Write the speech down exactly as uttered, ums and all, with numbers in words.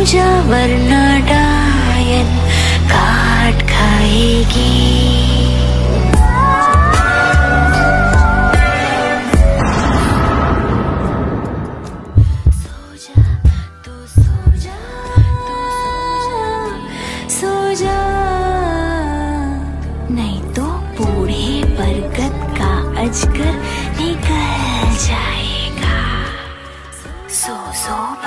जा वरना डायन काट खाएगी। नहीं तो बूढ़े बरगद का अजगर निकल जाएगा। सो सो